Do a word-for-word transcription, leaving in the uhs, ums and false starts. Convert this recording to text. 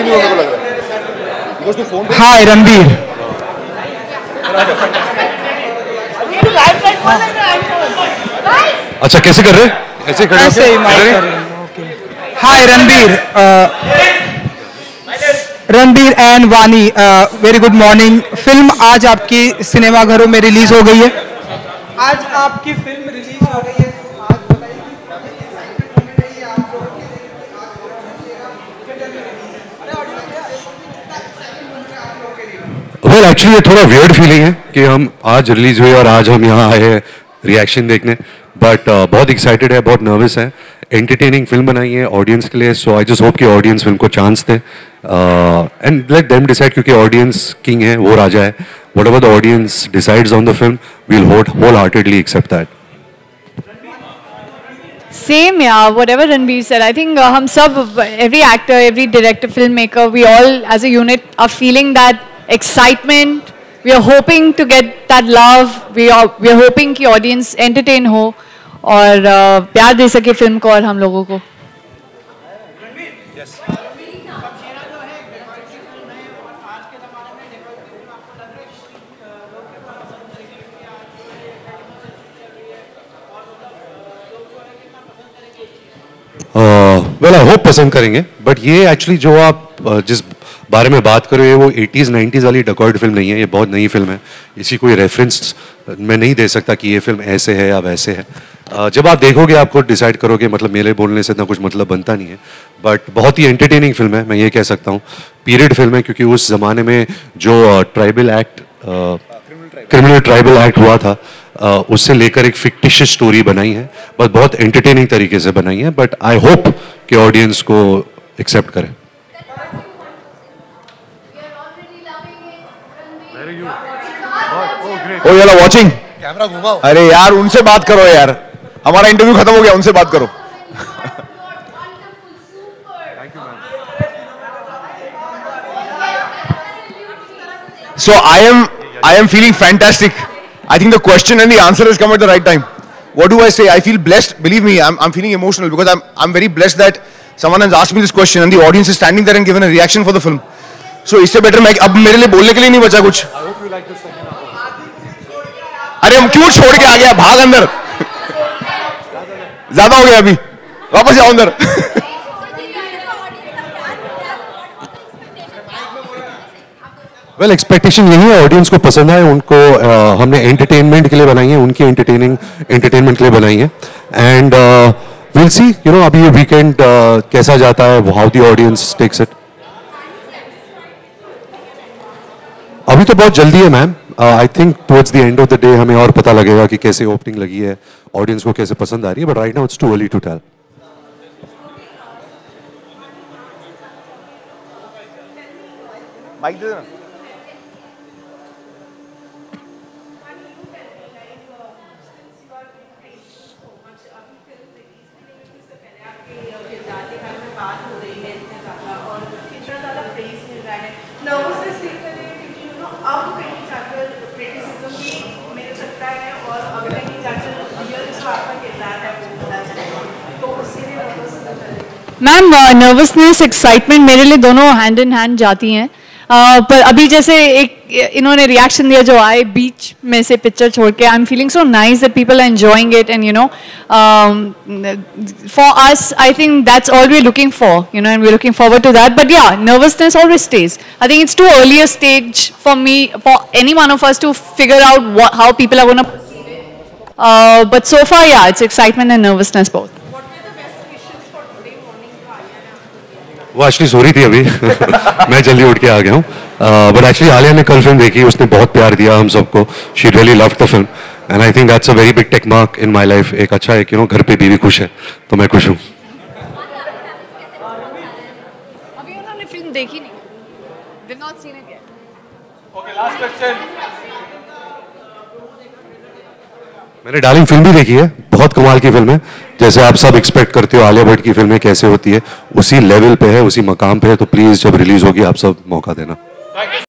नहीं होने को लग रहा है बिकॉज़ तू फोन पे हाय रणबीर अच्छा कैसे कर रहे हैं? ऐसे खड़े ऐसे ही माइक कर रहे हैं okay hi Ranbir Ranbir and Vaani very good morning. Film आज आपकी सिनेमाघरों में रिलीज हो गई है। आज आपकी फिल्म रिलीज हो गई है तो आज बताइए कि आप लोगों के वेल एक्चुअली ये थोड़ा वियर्ड फीलिंग है कि हम आज रिलीज हुए और आज हम यहाँ आए हैं रिएक्शन देखने, बट uh, बहुत एक्साइटेड है, बहुत नर्वस है। एंटरटेनिंग फिल्म बनाई है ऑडियंस के लिए, सो आई जस्ट होप कि ऑडियंस फिल्म को चांस दे एंड लेट देम डिसाइड, क्योंकि ऑडियंस किंग है, वो राजा है। Whatever the audience decides on the film we will wholeheartedly accept that. Same, yeah. Whatever Ranbir said, I think uh, hum sab, every actor, every director, filmmaker, we all as a unit are feeling that excitement. We are hoping to get that love. We are we are hoping कि audience entertain हो और uh, प्यार दे सके film को और हम लोगों को। वेल आई होप पसंद करेंगे, बट ये एक्चुअली जो आप uh, जिस बारे में बात कर रहे हो वो एटीज़ नाइंटीज़ वाली डकॉइट फिल्म नहीं है, ये बहुत नई फिल्म है। इसी कोई रेफरेंस मैं नहीं दे सकता कि ये फिल्म ऐसे है या वैसे है। uh, जब आप देखोगे आपको डिसाइड करोगे, मतलब मेरे बोलने से इतना कुछ मतलब बनता नहीं है, बट बहुत ही एंटरटेनिंग फिल्म है, मैं ये कह सकता हूँ। पीरियड फिल्म है क्योंकि उस जमाने में जो tribal act criminal tribal act हुआ था Uh, उससे लेकर एक फिक्टिशियस स्टोरी बनाई है, बट बहुत एंटरटेनिंग तरीके से बनाई है। बट आई होप कि ऑडियंस को एक्सेप्ट करें। ओ यार वाचिंग कैमरा घुमाओ। अरे यार उनसे बात करो यार, हमारा इंटरव्यू खत्म हो गया, उनसे बात करो। So I am I am feeling fantastic. I think the question and the answer has come at the right time. What do I say? I feel blessed. Believe me, I'm I'm feeling emotional because I'm I'm very blessed that someone has asked me this question and the audience is standing there and given a reaction for the film. So इससे better मैं अब मेरे लिए बोलने के लिए नहीं बचा कुछ। अरे हम क्यों छोड़ के आ गया, भाग अंदर। ज्यादा हो गया, अभी वापस जाओ अंदर। वेल एक्सपेक्टेशन यही है, ऑडियंस को पसंद आए उनको। uh, हमने एंटरटेनमेंट के लिए बनाई है, उनकी एंटरटेनिंग एंटरटेनमेंट के लिए बनाई है। And will see, you know अभी ये वीकेंड uh, कैसा जाता है, how the audience takes it. अभी तो बहुत जल्दी है ma'am, I think towards the end of the day हमें और पता लगेगा कि कैसे ओपनिंग लगी है, ऑडियंस को कैसे पसंद आ रही है, but right now it's too early to tell. Mic दे देना। मैम नर्वसनेस एक्साइटमेंट मेरे लिए दोनों हैंड इन हैंड जाती हैं, uh, पर अभी जैसे एक इन्होंने रिएक्शन दिया जो आए बीच में से पिक्चर छोड़ के, I am feeling so nice that people are enjoying it and you know for us I think that's all we are looking for, you know, and we are looking forward to that. But yeah nervousness always stage. I think it's too early a stage for me, for any one of us to figure out how people are gonna perceive it, but so far yeah it's excitement and nervousness both. वो actually सो रही थी अभी मैं जल्दी उठ के आ गया हूँ, बट एक्चुअली आलिया ने कल फिल्म देखी, उसने बहुत प्यार दिया हम सबको। She really loved the film and I think that's a very big take mark in my life. एक अच्छा है कि यू नो घर पे बीवी खुश है तो मैं खुश हूँ। अभी उन्होंने फिल्म देखी नहीं, did not seen it yet. Okay, last question. मैंने डार्लिंग फिल्म भी देखी है, बहुत कमाल की फिल्म है। जैसे आप सब एक्सपेक्ट करते हो आलिया भट्ट की फिल्में कैसे होती है, उसी लेवल पे है, उसी मकाम पे है। तो प्लीज जब रिलीज होगी आप सब मौका देना।